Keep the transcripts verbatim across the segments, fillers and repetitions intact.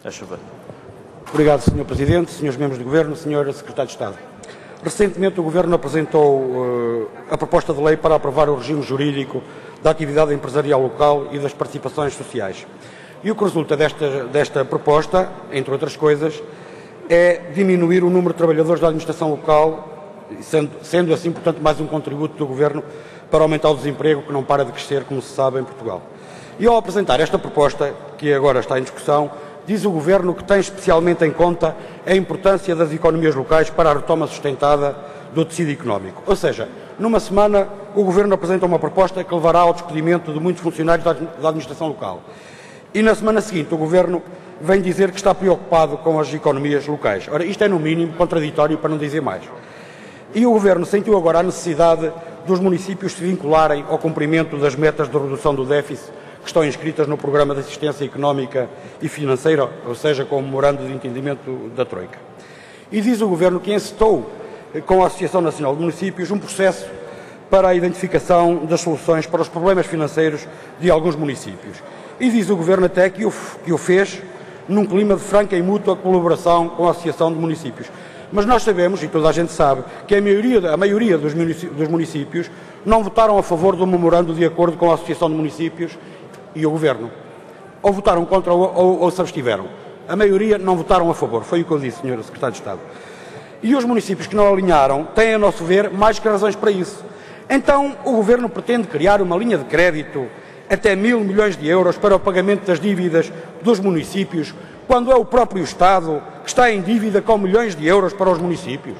A chover. Obrigado, senhor Presidente, senhores membros do Governo, senhor Secretário de Estado. Recentemente o Governo apresentou uh, a proposta de lei para aprovar o regime jurídico da atividade empresarial local e das participações sociais. E o que resulta desta, desta proposta, entre outras coisas, é diminuir o número de trabalhadores da administração local, sendo, sendo assim, portanto, mais um contributo do Governo para aumentar o desemprego, que não para de crescer, como se sabe, em Portugal. E ao apresentar esta proposta, que agora está em discussão, diz o Governo que tem especialmente em conta a importância das economias locais para a retoma sustentada do tecido económico. Ou seja, numa semana o Governo apresenta uma proposta que levará ao despedimento de muitos funcionários da administração local. E na semana seguinte o Governo vem dizer que está preocupado com as economias locais. Ora, isto é no mínimo contraditório, para não dizer mais. E o Governo sentiu agora a necessidade dos municípios se vincularem ao cumprimento das metas de redução do déficit que estão inscritas no Programa de Assistência Económica e Financeira, ou seja, com o Memorando de Entendimento da Troika. E diz o Governo que encetou com a Associação Nacional de Municípios um processo para a identificação das soluções para os problemas financeiros de alguns municípios. E diz o Governo até que o, que o fez num clima de franca e mútua colaboração com a Associação de Municípios. Mas nós sabemos, e toda a gente sabe, que a maioria, a maioria dos, municípios, dos municípios não votaram a favor do memorando de acordo com a Associação de Municípios e o Governo. Ou votaram contra ou, ou, ou se abstiveram. A maioria não votaram a favor. Foi o que eu disse, senhor Secretário de Estado. E os municípios que não alinharam têm, a nosso ver, mais que razões para isso. Então, o Governo pretende criar uma linha de crédito até mil milhões de euros para o pagamento das dívidas dos municípios, quando é o próprio Estado que está em dívida com milhões de euros para os municípios,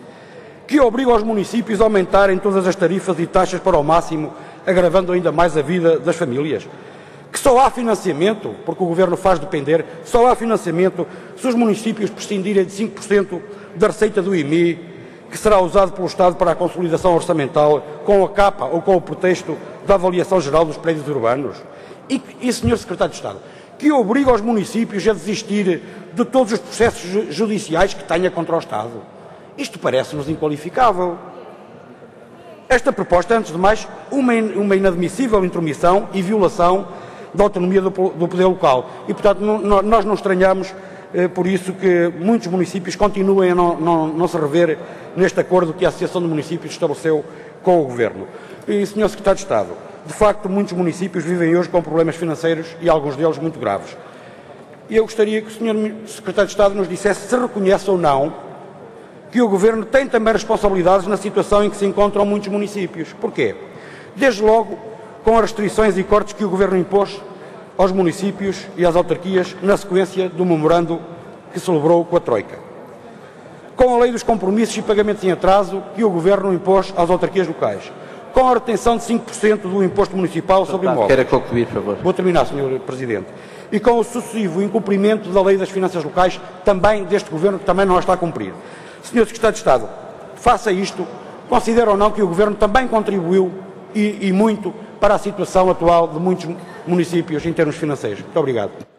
que obriga os municípios a aumentarem todas as tarifas e taxas para o máximo, agravando ainda mais a vida das famílias, que só há financiamento, porque o Governo faz depender, só há financiamento se os municípios prescindirem de cinco por cento da receita do I M I, que será usado pelo Estado para a consolidação orçamental, com a capa ou com o pretexto da avaliação geral dos prédios urbanos. E, e senhor Secretário de Estado, que obriga os municípios a desistir de todos os processos judiciais que tenha contra o Estado. Isto parece-nos inqualificável. Esta proposta é, antes de mais, uma, uma inadmissível intromissão e violação da autonomia do, do poder local. E, portanto, não, nós não estranhamos, eh, por isso, que muitos municípios continuem a não, não, não se rever neste acordo que a Associação de Municípios estabeleceu com o Governo. E, senhor Secretário de Estado, de facto, muitos municípios vivem hoje com problemas financeiros e alguns deles muito graves. E eu gostaria que o senhor Secretário de Estado nos dissesse se reconhece ou não que o Governo tem também responsabilidades na situação em que se encontram muitos municípios. Porquê? Desde logo, com as restrições e cortes que o Governo impôs aos municípios e às autarquias na sequência do memorando que celebrou com a Troika. Com a lei dos compromissos e pagamentos em atraso que o Governo impôs às autarquias locais. Com a retenção de cinco por cento do imposto municipal sobre imóveis. Quero concluir, por favor. Vou terminar, senhor Presidente. E com o sucessivo incumprimento da lei das finanças locais, também deste Governo, que também não a está a cumprir. senhor Secretário de Estado, faça isto. Considera ou não que o Governo também contribuiu, e, e muito, para a situação atual de muitos municípios em termos financeiros? Muito obrigado.